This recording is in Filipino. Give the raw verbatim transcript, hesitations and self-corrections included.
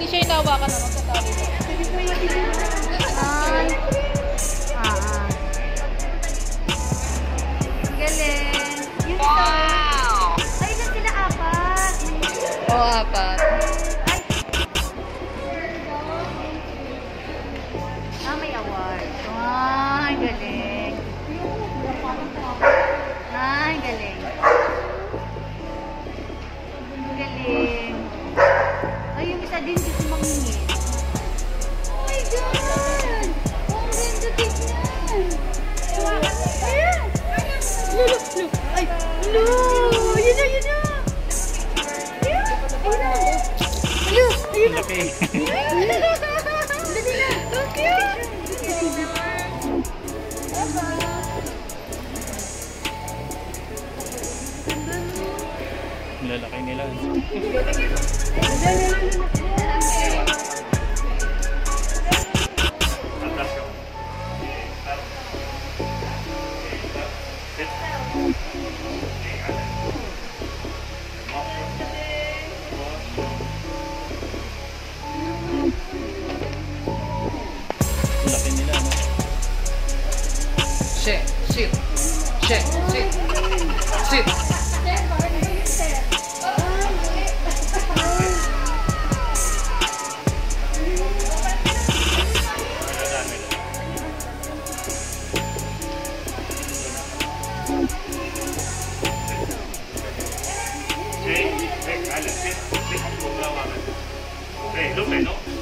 siya inawa ka na magkatali mo. Ay. Ah, ah. Galing. Yung wow! Ay, ilan sila? Apat. Oo, oh, apat. Ay. Ah, may award. Ay, galing. Ay, galing. Galing. Ay, yung isa din kasi mangingin. Oh my God! Oh, ang ganda tignan. Ayan! Look, look. Ay, no! Yun na, yun na! Ayan! Ayun na! Ayun! Ayun na! Okay. Dali na! Ang cute! Lalaki nila. Laki nila, no? Sit, sit, sit, sit, sit. Hey, hey, Alex, sit, sit. Hey, look, no?